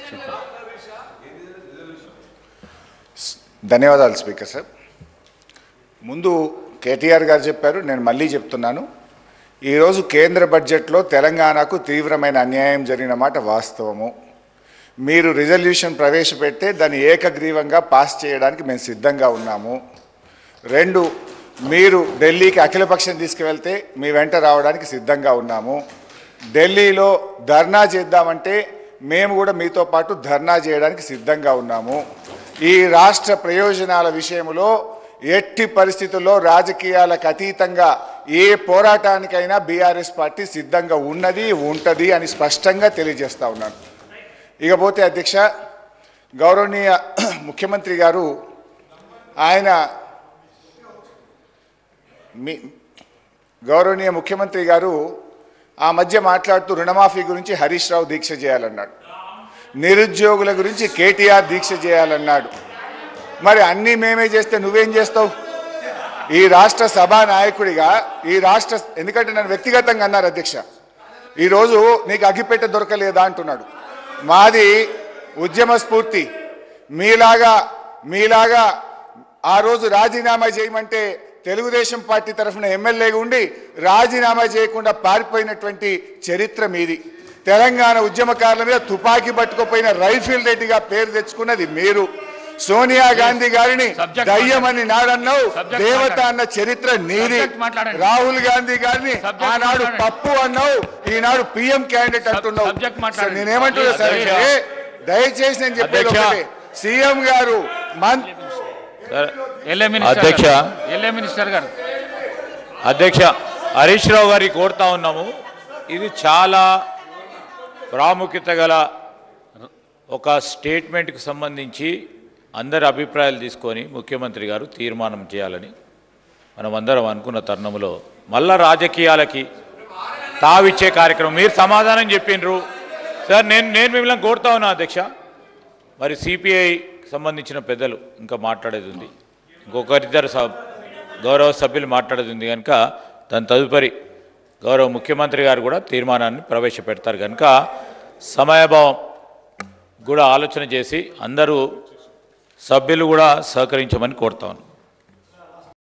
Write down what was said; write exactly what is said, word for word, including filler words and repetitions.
ధన్యవాదాలు speaker sir. ముందు కేటీఆర్ గారు చెప్పారు, నేను మళ్ళీ చెప్తున్నాను. ఈరోజు కేంద్ర బడ్జెట్లో తెలంగాణకు తీవ్రమైన అన్యాయం జరిగిన మాట వాస్తవము. మీరు రిజల్యూషన్ ప్రవేశపెడితే దాన్ని ఏకగ్రీవంగా పాస్ చేయడానికి మేము సిద్ధంగా ఉన్నాము. రెండు, మీరు ఢిల్లీకి అఖిలపక్షం తీసుకువెళ్తే మీ వెంట రావడానికి సిద్ధంగా ఉన్నాము. ఢిల్లీలో ధర్నా చేద్దామంటే మేము కూడా మీతో పాటు ధర్నా చేయడానికి సిద్ధంగా ఉన్నాము. ఈ రాష్ట్ర ప్రయోజనాల విషయంలో ఎట్టి పరిస్థితుల్లో రాజకీయాలకు అతీతంగా ఏ పోరాటానికైనా బీఆర్ఎస్ పార్టీ సిద్ధంగా ఉన్నది, ఉంటుంది అని స్పష్టంగా తెలియజేస్తూ ఉన్నాను. ఇకపోతే అధ్యక్ష, గౌరవనీయ ముఖ్యమంత్రి గారు ఆయన మీ గౌరవనీయ ముఖ్యమంత్రి గారు ఆ మధ్య మాట్లాడుతూ రుణమాఫీ గురించి హరీష్ రావు దీక్ష చేయాలన్నాడు, నిరుద్యోగుల గురించి కేటీఆర్ దీక్ష చేయాలన్నాడు. మరి అన్నీ మేమే చేస్తే నువ్వేం చేస్తావు? ఈ రాష్ట్ర సభా నాయకుడిగా ఈ రాష్ట్ర ఎందుకంటే నన్ను వ్యక్తిగతంగా అన్నారు అధ్యక్ష, ఈరోజు నీకు అగ్గిపెట్టె దొరకలేదా అంటున్నాడు. మాది ఉద్యమ స్ఫూర్తి. మీలాగా మీలాగా ఆ రోజు రాజీనామా చేయమంటే తెలుగుదేశం పార్టీ తరఫున ఎమ్మెల్యేగా ఉండి రాజీనామా చేయకుండా పారిపోయినటువంటి చరిత్ర మీది. తెలంగాణ ఉద్యమకారుల మీద తుపాకీ పట్టుకుపోయిన రైఫిల్ రెడ్డిగా పేరు తెచ్చుకున్నది మీరు. సోనియా గాంధీ గారిని దయ్యమని నాడన్నావు, దేవత అన్న చరిత్ర నీది. రాహుల్ గాంధీ గారిని ఆనాడు పప్పు అన్నావు, ఈనాడు పిఎం క్యాండిడేట్ అంటున్నావు. నేనేమంటున్నా సార్ అంటే దయచేసి నేను చెప్పేది ఒకటే, సీఎం గారు అధ్యక్ష అధ్యక్ష హరీష్ రావు గారికి కోరుతా ఉన్నాము. ఇది చాలా ప్రాముఖ్యత గల ఒక స్టేట్మెంట్కి సంబంధించి అందరి అభిప్రాయాలు తీసుకొని ముఖ్యమంత్రి గారు తీర్మానం చేయాలని మనం అందరం అనుకున్న తరుణంలో మళ్ళా రాజకీయాలకి తావిచ్చే కార్యక్రమం మీరు సమాధానం చెప్పిండ్రు సార్. నేను నేను మిమ్మల్ని కోరుతా ఉన్నా అధ్యక్ష, మరి సిపిఐకి సంబంధించిన పెద్దలు ఇంకా మాట్లాడేది ఉంది, ఇంకొకరిద్దరు గౌరవ సభ్యులు మాట్లాడేది ఉంది కనుక దాని తదుపరి గౌరవ ముఖ్యమంత్రి గారు కూడా తీర్మానాన్ని ప్రవేశపెడతారు కనుక సమయభావం కూడా ఆలోచన చేసి అందరూ సభ్యులు కూడా సహకరించమని కోరుతా ఉన్నాను.